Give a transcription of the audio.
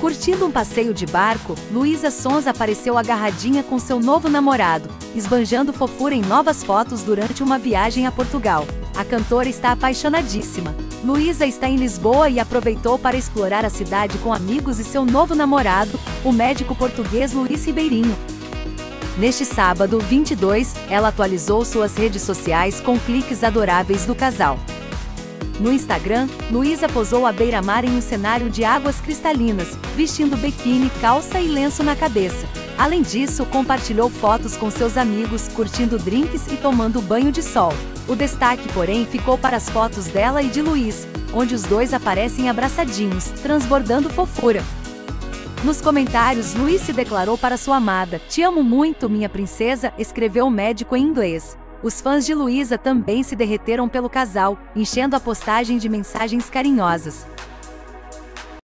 Curtindo um passeio de barco, Luísa Sonza apareceu agarradinha com seu novo namorado, esbanjando fofura em novas fotos durante uma viagem a Portugal. A cantora está apaixonadíssima. Luísa está em Lisboa e aproveitou para explorar a cidade com amigos e seu novo namorado, o médico português Luís Ribeirinho. Neste sábado, 22, ela atualizou suas redes sociais com cliques adoráveis do casal. No Instagram, Luísa posou à beira-mar em um cenário de águas cristalinas, vestindo biquíni, calça e lenço na cabeça. Além disso, compartilhou fotos com seus amigos, curtindo drinks e tomando banho de sol. O destaque, porém, ficou para as fotos dela e de Luís, onde os dois aparecem abraçadinhos, transbordando fofura. Nos comentários, Luís se declarou para sua amada: "Te amo muito, minha princesa", escreveu o médico em inglês. Os fãs de Luísa também se derreteram pelo casal, enchendo a postagem de mensagens carinhosas.